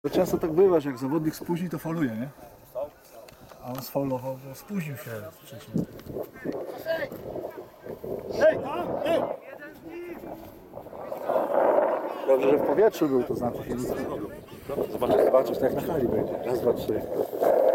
Często tak bywa, że jak zawodnik spóźni, to fauluje, nie? A on sfaulował, bo spóźnił się wcześniej. Dobrze, że w powietrzu był, to znaczy się nic. Zobaczysz, jak na hali będzie. Raz, dwa, trzy.